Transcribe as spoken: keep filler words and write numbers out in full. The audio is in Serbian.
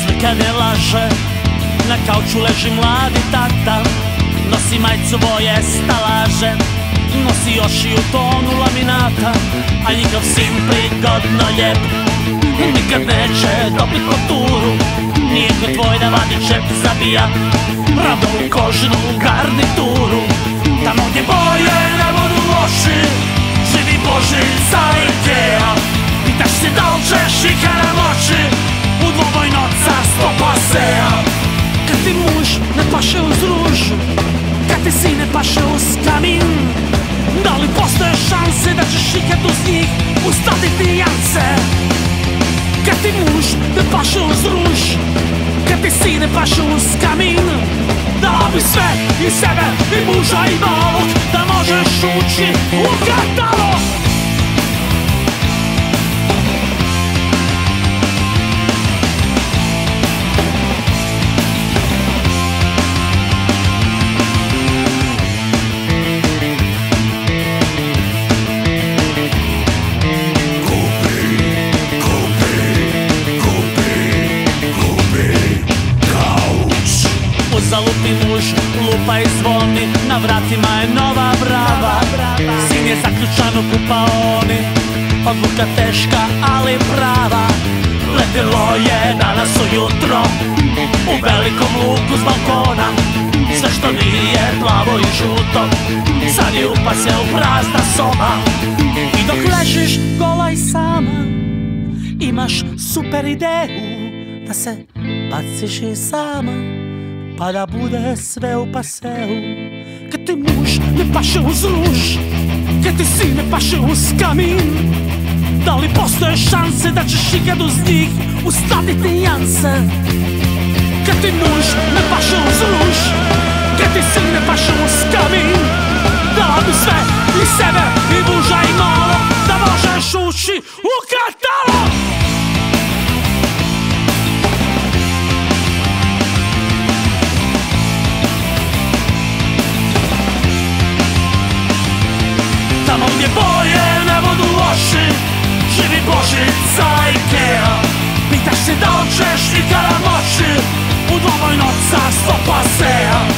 Ćerka ne laže, na kauču leži mladi tata, nosi majcu boje stalaže, nosi još i u tonu laminata, a njihov sin prigodno ljep nikad neće dobit kulturu. Nije ko tvoj da vadi čep zabija ravno u kožnu garnituru. Tamo gdje boje ne budu loši, živi Božica i Ikea. Pitaš se da li ćeš ikada moći u dvoboj noca sto pasea. Kad ti muž ne paše uz ružu, kad ti sin ne paše uz kamin, da li postoje šanse da ćeš ikad uz njih ustaviti jance? Kad ti muž ne paše uz ruž, kad ti sin ne paše uz kamin, da bi sve i sebe i muža i malog da možeš ući u katalog. Zalupi muž, lupa i zvoni, na vratima je nova brava. Sin je zaključan u kupaoni, odluka teška ali prava. Letilo je danas ujutro u velikom luku s balkona. Sve što nije plavo i žuto sad je upase u prazna soba. I dok ležiš gola i sama, imaš super ideju da se baciš i sama, pa da bude sve u paseu. Kad ti muž ne paše uz ruž, kad ti sin ne paše uz kamin, da li postoje šanse da ćeš ikad uz njih ustaviti janse? Kad ti muž ne paše uz ruž, kad ti sin ne paše uz kamin, da bi sve i sebe i muža i malo da možeš ući u katalog. Tamo gdje boje ne budu loši, živi Božica i Ikea. Pitaš se da li ćeš ikada moći u dvoboj noca sto pasea.